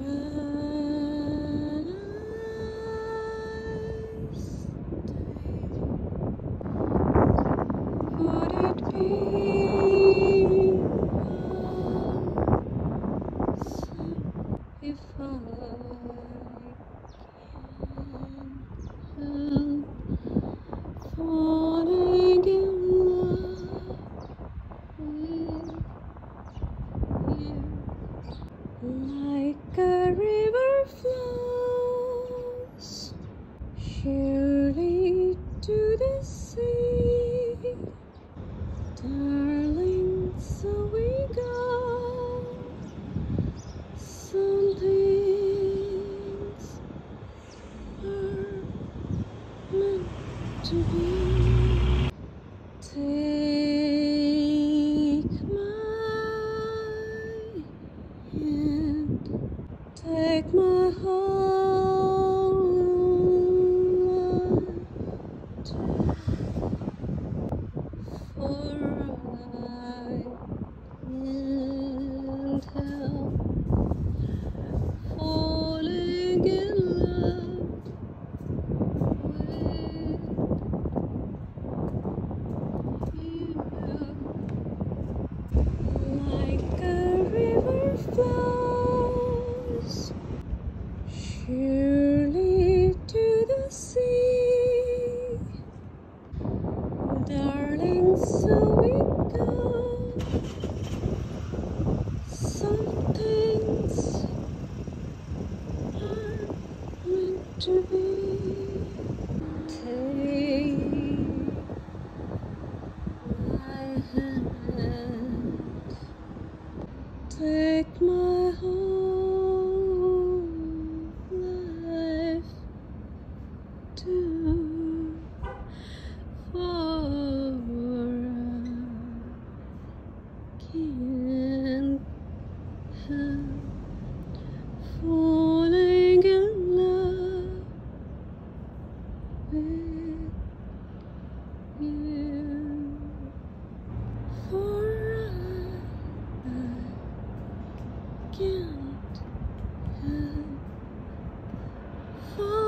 If I falling in love with you, like a river flows surely to the sea, darling, so we go. Some things are meant to be. Take my hand, take my whole life too, for I can't help falling in love with you. Like a river flows surely to the sea, darling, so we go. Some things are meant to be. Take my hand, take my whole life too, for I can't help falling in love with you, for I can't help falling